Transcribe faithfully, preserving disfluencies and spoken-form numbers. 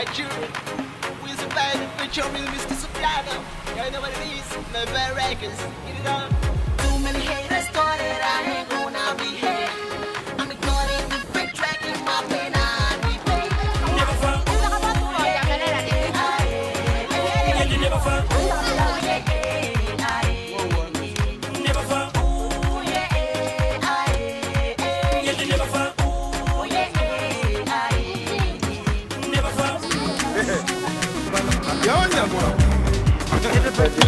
Nigeria. Who is a band feature with Mister Soprano. You know what it is, my bad records. Get it on. Too many haters thought that I ain't gonna be here. I'm ignoring the fake track in my pain. I replay. Never fun. Never fun. Yo,